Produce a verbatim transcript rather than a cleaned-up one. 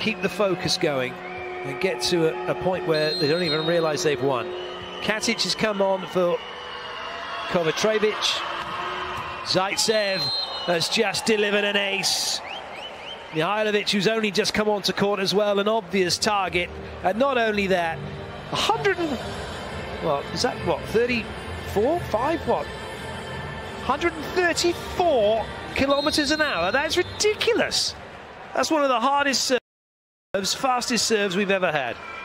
keep the focus going and get to a, a point where they don't even realise they've won. Katic has come on for Kovacevic. Zaytsev has just delivered an ace. Mihailovic, who's only just come onto court as well, an obvious target. And not only that, one hundred and, well, is that what, thirty-four, five, what? one hundred thirty-four kilometres an hour. That's ridiculous. That's one of the hardest serves, fastest serves we've ever had.